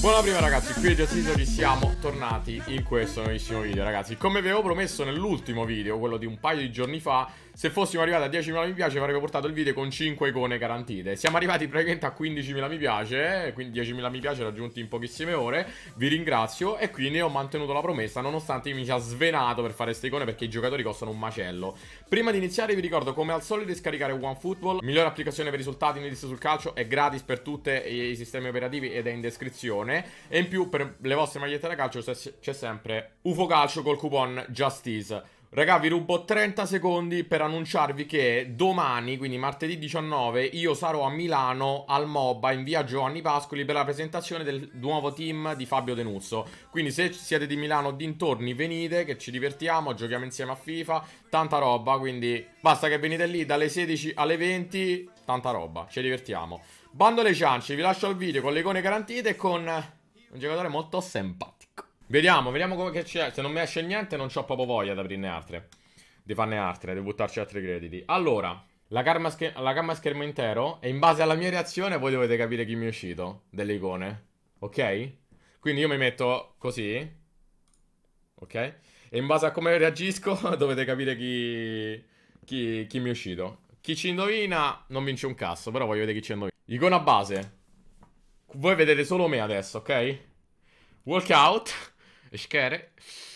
Buona prima ragazzi, qui è Giassisori, siamo tornati in questo nuovissimo video ragazzi. Come vi avevo promesso nell'ultimo video, quello di un paio di giorni fa, se fossimo arrivati a 10.000 mi piace avrei portato il video con 5 icone garantite. Siamo arrivati praticamente a 15.000 mi piace, quindi 10.000 mi piace raggiunti in pochissime ore. Vi ringrazio e quindi ho mantenuto la promessa nonostante io mi sia svenato per fare queste icone perché i giocatori costano un macello. Prima di iniziare vi ricordo come al solito di scaricare OneFootball, migliore applicazione per risultati inediti sul calcio, è gratis per tutti i sistemi operativi ed è in descrizione. E in più per le vostre magliette da calcio c'è sempre UFO Calcio col coupon Justice. Raga, vi rubo 30 secondi per annunciarvi che domani, quindi martedì 19, io sarò a Milano al MOBA in via Giovanni Pascoli per la presentazione del nuovo team di Fabio Denuzzo. Quindi se siete di Milano o dintorni venite, che ci divertiamo, giochiamo insieme a FIFA, tanta roba, quindi basta che venite lì dalle 16 alle 20, tanta roba, ci divertiamo. Bando alle ciance, vi lascio il video con le icone garantite e con un giocatore molto simpatico. Vediamo come che c'è. Se non mi esce niente non c'ho proprio voglia di aprirne altre, di farne altre, di buttarci altri crediti. Allora, la gamma schermo intero. E in base alla mia reazione voi dovete capire chi mi è uscito delle icone. Ok? Quindi io mi metto così. Ok? E in base a come reagisco dovete capire chi mi è uscito. Chi ci indovina non vince un cazzo, però voglio vedere chi ci indovina. Icona base. Voi vedete solo me adesso, ok? Walkout. Schere.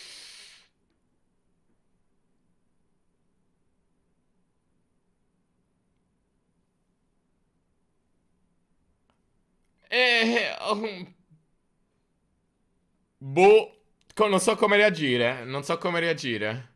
Boh. Non so come reagire. Non so come reagire.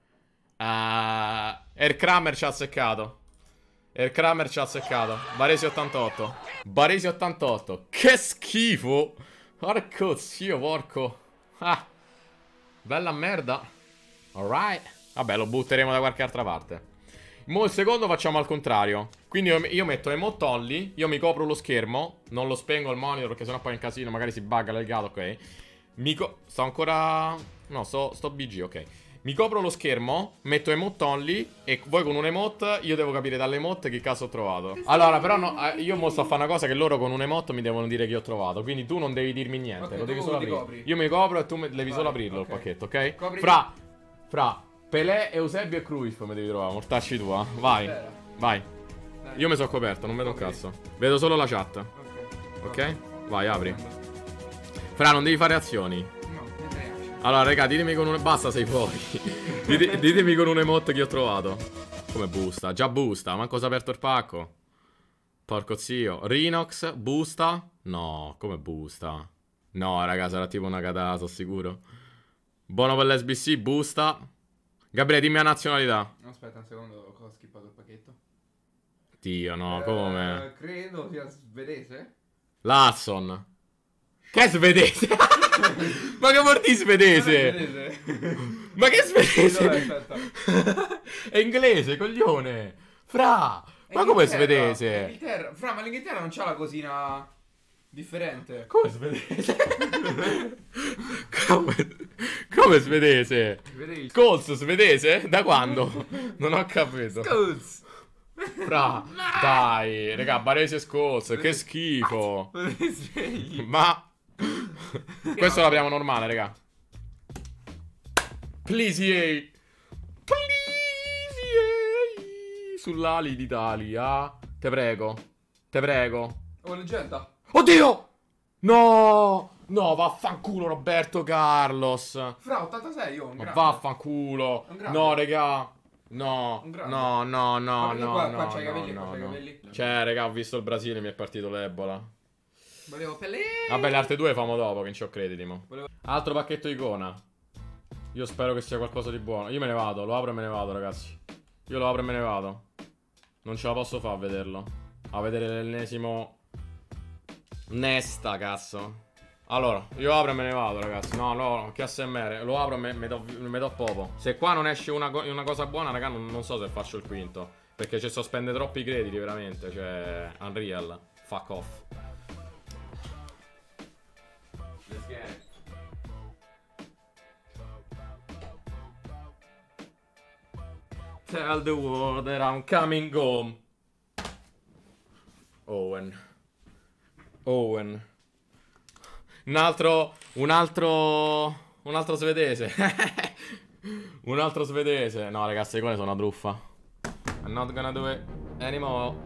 Air Kramer ci ha azzeccato. Air Kramer ci ha azzeccato. Baresi 88. Baresi 88. Che schifo. Porco zio, porco. Ah. Bella merda. Alright. Vabbè, lo butteremo da qualche altra parte. Mo' il secondo facciamo al contrario. Quindi io metto emote only. Io mi copro lo schermo. Non lo spengo il monitor perché sennò poi è un casino. Magari si bugga l'elgato, ok. Sto ancora... No, sto BG, ok. Mi copro lo schermo, metto emote only e voi con un emote, io devo capire dall'emote che caso ho trovato. Allora, però no, io mo sto a fare una cosa che loro con un emote mi devono dire che ho trovato. Quindi tu non devi dirmi niente, okay, lo devi solo aprire. Copri. Io mi copro e tu devi solo aprirlo il pacchetto, ok? Copri. Fra Pelé, Eusebio e Cruyff mi devi trovare, mortacci tua. Vai, vai. Io mi sono coperto, non vedo un cazzo. Vedo solo la chat. Ok? Vai, apri. Fra, non devi fare azioni. Allora, raga, ditemi con un... Basta, sei fuori. Ditemi con un emote che ho trovato. Come busta? Già busta. Manco si è aperto il pacco. Porco zio. Rinox, busta. No, come busta? No, raga, sarà tipo una catata, sono sicuro. Buono per l'SBC, busta. Gabriele, dimmi la nazionalità. No, aspetta un secondo, ho skippato il pacchetto. Dio, no, come? Credo sia svedese. Larson. Che è svedese? Ma che vuol dire svedese? Ma che svedese? Aspetta. È inglese, coglione. Fra, ma come svedese? Inghilterra. Fra, ma l'Inghilterra non c'ha la cosina differente. Come svedese? Come svedese? Scholes svedese? Da quando? Non ho capito. Scholes. Fra, dai, raga, Baresi e Scholes, che schifo. Ma questo l'apriamo normale, raga. Please EA. Please EA. Sull'ali d'Italia. Te prego. Te prego. Oh, leggenda. Oddio. No. No, vaffanculo Roberto Carlos. Fra, 86, io un Ma grande. vaffanculo. No, raga. No, no, no, no, no, qua no, c'hai i capelli, no, qua c'hai i no. capelli. Cioè, raga, ho visto il Brasile, mi è partito l'Ebola. Volevo Pelé. Vabbè, le altre due famo dopo, che non c'ho crediti, mo. Altro pacchetto icona. Io spero che sia qualcosa di buono. Io me ne vado, lo apro e me ne vado, ragazzi. Io lo apro e me ne vado. Non ce la posso fare a vederlo. A vedere l'ennesimo Nesta, cazzo. Allora, io apro e me ne vado, ragazzi. No, no, che ASMR. Lo apro e me do popo. Se qua non esce una cosa buona, raga, non so se faccio il quinto. Perché ci sospende troppi crediti, veramente. Cioè, Unreal. Fuck off. Let's get it. Tell the world that I'm coming home. Owen. Un altro svedese. Un altro svedese. No, ragazzi, le icone sono una truffa. I'm not gonna do it anymore.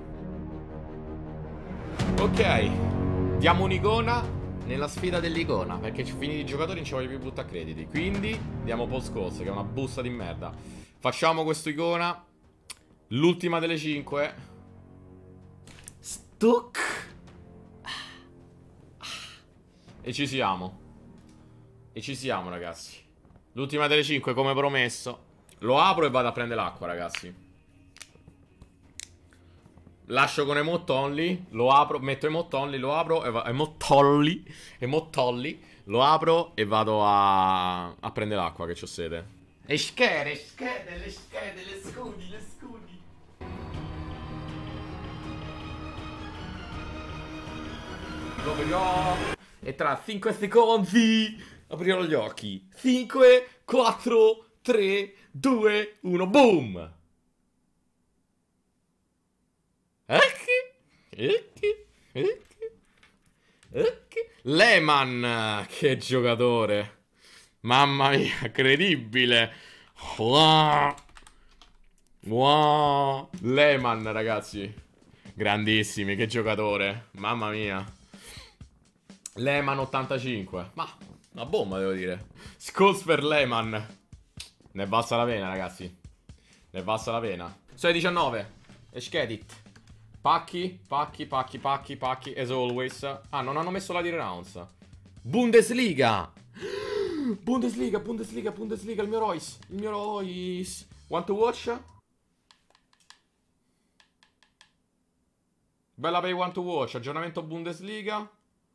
Ok. Diamo un'icona nella sfida dell'icona. Perché finiti i giocatori non ci voglio più buttare crediti. Quindi diamo Paul Scholes, che è una busta di merda. Facciamo questa icona. L'ultima delle 5. Stuck. E ci siamo. E ci siamo, ragazzi. L'ultima delle 5, come promesso. Lo apro e vado a prendere l'acqua, ragazzi. Lascio con emote only. Lo apro, metto emote only, lo apro e emote only. Lo apro e vado a prendere l'acqua, che c'ho sede. E schede, le scudi. E tra 5 secondi aprirò gli occhi. 5, 4, 3, 2, 1, boom! Lehman, che giocatore. Mamma mia, incredibile. Wow. Lehman, ragazzi. Grandissimi, che giocatore. Mamma mia. Lehman 85. Ma una bomba, devo dire. Scholes per Lehman. Ne basta la pena, ragazzi. Ne basta la pena. 6-19. Eschedit. Pacchi, as always. Ah, non hanno messo la di rounds. Bundesliga. Bundesliga, il mio Royce. Want to watch? Bella per Want to watch. Aggiornamento Bundesliga.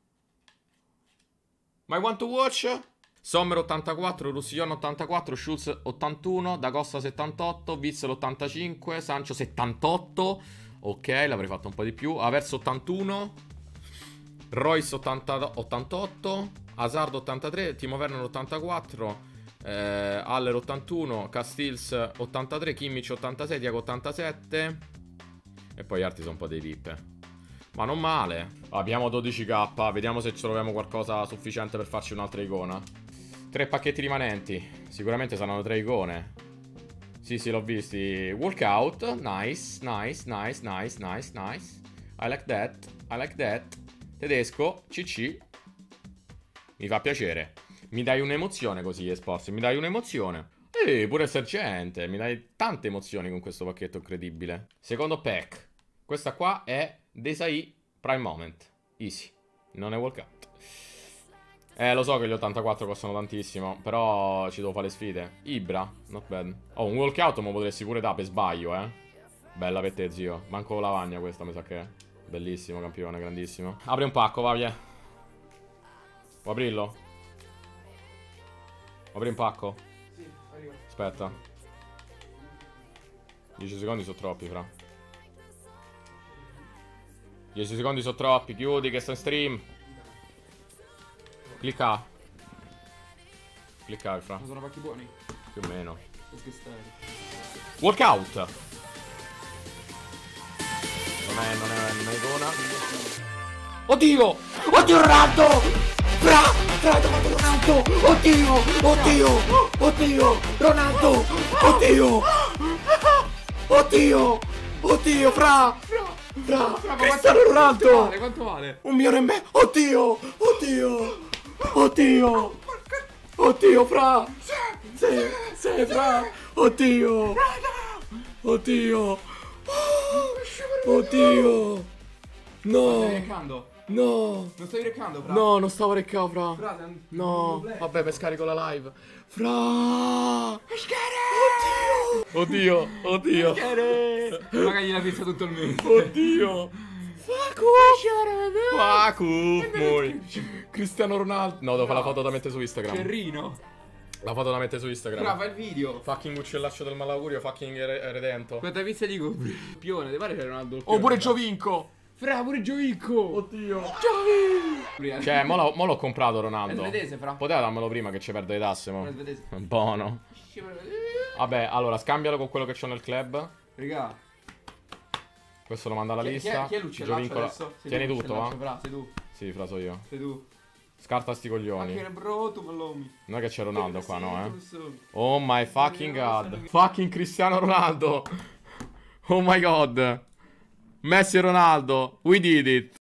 My Want to watch? Sommer 84, Roussillon 84, Schulz 81, D'Acosta 78, Witzel 85, Sancho 78. Ok, l'avrei fatto un po' di più. Averso 81, Royce 88, Hazard 83, Timo Werner 84, Haller 81, Castils 83, Kimmich 86, Thiago 87. E poi gli altri sono un po' dei pippe. Ma non male. Abbiamo 12k. Vediamo se troviamo qualcosa sufficiente per farci un'altra icona. 3 pacchetti rimanenti. Sicuramente saranno 3 icone. Sì, l'ho visti. Walkout. Nice. I like that. Tedesco. CC. Mi fa piacere. Mi dai un'emozione così, esporsi. Mi dai un'emozione. Pure il sergente. Mi dai tante emozioni con questo pacchetto incredibile. Secondo pack. Questa qua è Desai Prime Moment. Easy. Non è walkout. Lo so che gli 84 costano tantissimo, però ci devo fare le sfide. Ibra, not bad. Oh, un walkout me lo potresti pure dare per sbaglio, Bella per te, zio. Manco lavagna questa, mi sa che è. Bellissimo, campione, grandissimo. Apri un pacco, va via. Vuoi aprirlo? Apri un pacco? Sì, arrivo. Aspetta. 10 secondi sono troppi, fra. 10 secondi sono troppi, chiudi che sto in stream. Clicca. Clicca, fra. Ma sono pacchi buoni? Più o meno. Walkout. Walkout. Non è icona. Oddio! Oddio Ronaldo! Fra! Fra, Ronaldo! Oddio! Ronaldo! Oddio, fra! Cristiano Ronaldo! Quanto vale? 1 milione e mezzo! Oddio, fra! Sì, fra! Oddio! No! Stai reccando? No! Non stai reccando, fra? No, non stavo reccando, fra! Fra, sei un No! black. Vabbè, per scarico la live! Fra! Oddio! Magari gliela pizza tutto il mese. Oddio! Facu! Cristiano Ronaldo! No, devo fare la foto da mettere su Instagram. Cerrino. La foto da mettere su Instagram. Fra, fai il video. Fucking uccellaccio del malaugurio, fucking redento. Quanta pizza dico? Pione, ti pare che Ronaldo? Oh, pure Giovinco! Fra, pure Giovinco. Oddio! Giovinco. Cioè, mo l'ho comprato Ronaldo. È svedese, fra. Poteva darmelo prima che ci perde le tasse, mo. È svedese. Buono. Vabbè, allora, scambialo con quello che c'ho nel club. Raga. Questo lo manda alla lista. Chi è l'uccellaccio Giovinco. adesso? Sei Tieni tu, tutto, va? l'uccellaccio, fra, sei tu. Sì, fra so io. Sei tu. Scarta sti coglioni. Anche brutto, Mallomi. Non è che c'è Ronaldo qua, no, Oh my fucking god. Fucking Cristiano Ronaldo. Oh my god. Messi e Ronaldo. We did it.